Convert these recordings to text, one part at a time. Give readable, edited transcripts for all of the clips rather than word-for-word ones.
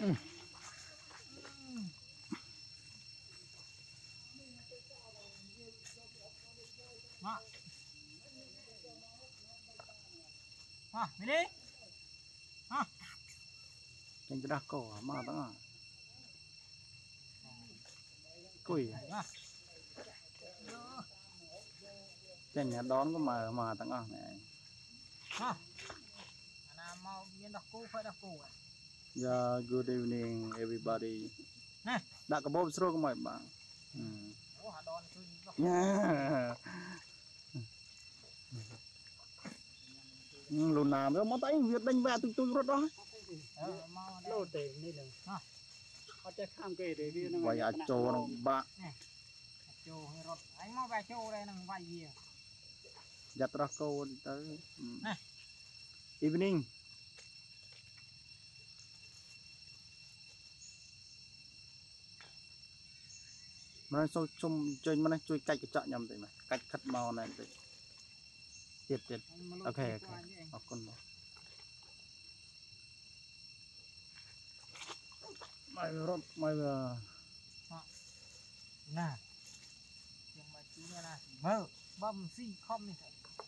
Đi đi. Trên cái đá cổ mà đó. Cùi. Trên nhà đón có mà tặng à này. Mau viên đọc cô phải đọc cô. Yeah, good evening everybody. Nè. Đã có bốp sro của mọi bạn. Nha. Lùn nào nữa mà tay việc đánh về tôi rốt đó. Lô tiền đi được. Họ sẽ tham kê để đi. Vậy à trồ nó bạc. Trồ rốt. Anh mau về trồ đây nằng vay gì. Giặt ra câu tới. Evening. Mà sao chung chơi mà chui cách cái chợ nhầm vậy mà cách khát màu này thì tiệt ok học con một mày rốt mày nè nhưng mà chú nè mơ bầm xì không này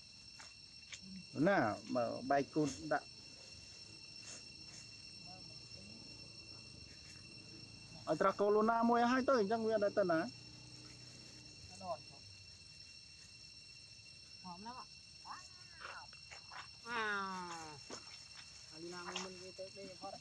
nè mở bay côn đã ở tra câu luna mua hai tới chẳng nguyên đây tên á hòm lắm luna mình đi tới đây thôi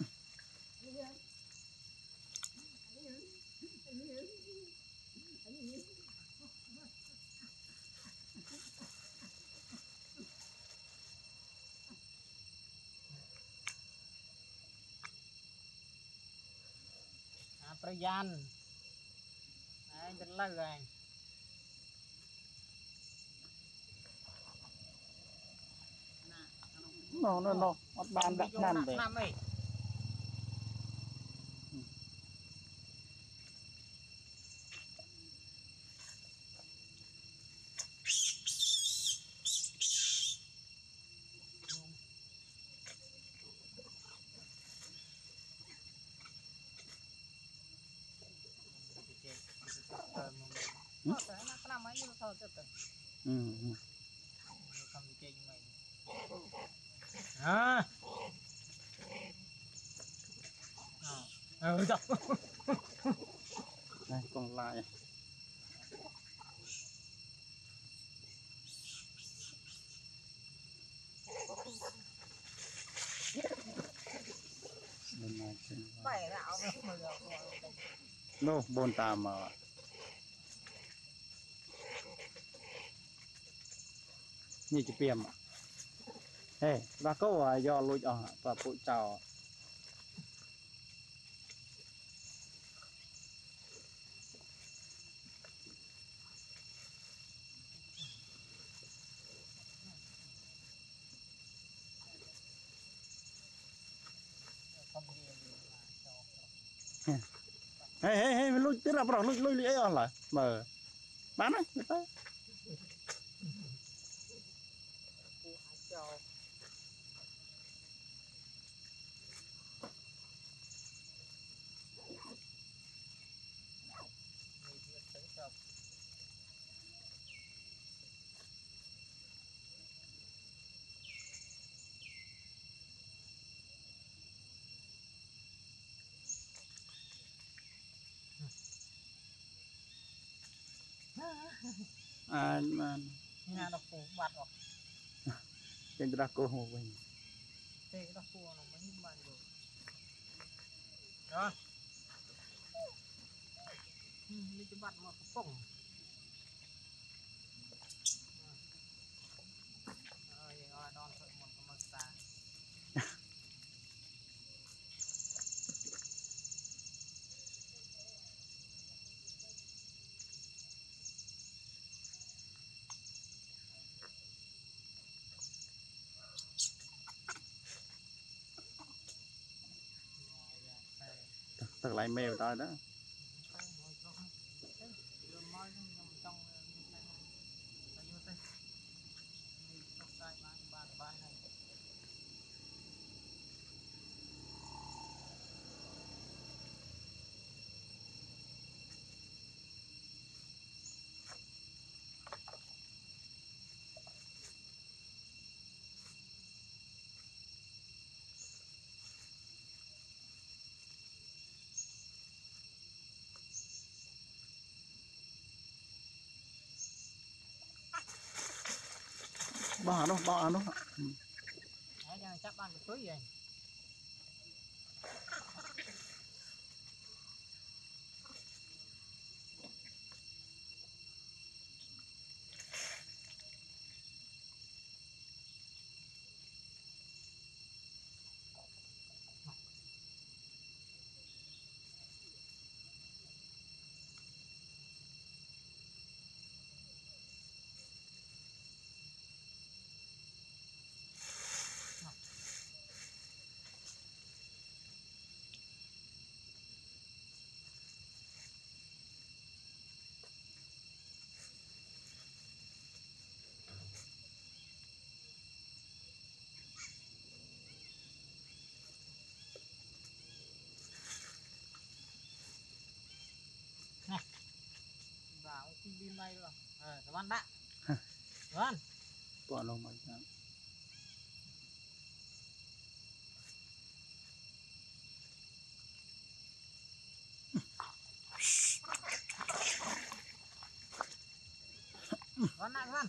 ประยันจะเลิกไง nó bàn đặt nằm vậy đây còn lại no bon tà mà như chụp phim à hey ra câu à do lụi và phụ chào hey lụi tiếp ra lụi ấy là mở bán đấy người ta mà nhà đọc cổ bạt hoặc trên ra cô hồ mình thế đọc cổ nó mới bàn rồi đó lấy cái bạt mà phồng rồi đòn thôi một con xa thật lại mèo tao đó bỏ nó Đấy, cho chắc ăn cái túi vậy. Vào cái pin này rồi. Các bạn đã. Vâng. bỏ nó mà Vâng nặng vâng.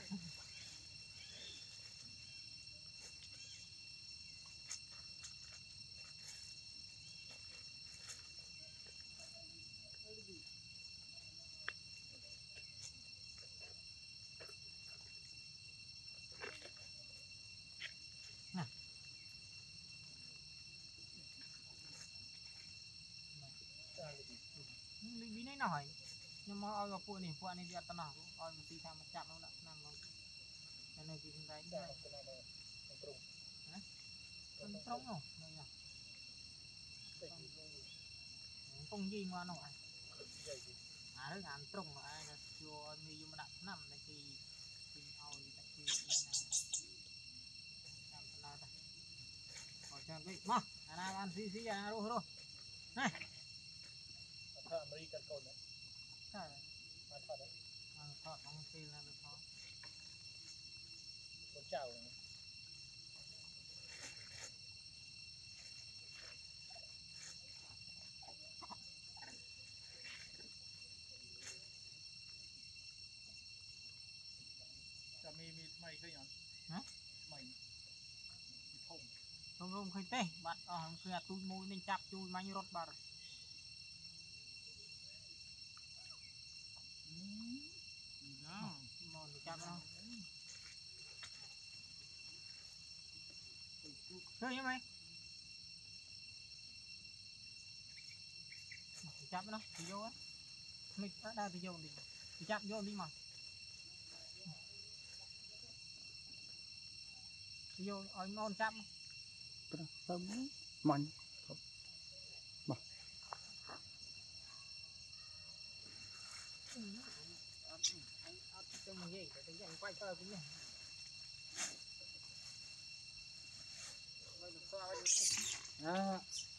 Lý này nổi nhưng mà oi vào phụ này việc tao nào oi một tí tham một chạm nó đã nằm không cái này thì đấy cái này con trống không đây nhỉ không gì mà nổi đấy ăn trống mà ai là chưa mi mà đặt nằm này thì oi tại vì làm nào ta hỏi cho đi mà anh ăn xí à rồi này American code đấy thọ bằng pin là được thọ con chàoจะมีไม่เคยยังฮะไม่thông khơi tê bắt khơi tôi môi nên chắp chui mang rốt bờ mòn chắp đâu chơi như mày chắp nó thì vô á mình đã đa thì vô thì chắp vô đi mà thì vô ở ngon chắp tôm mạnh mà trong gì để tiếng quay tơ cũng nhỉ à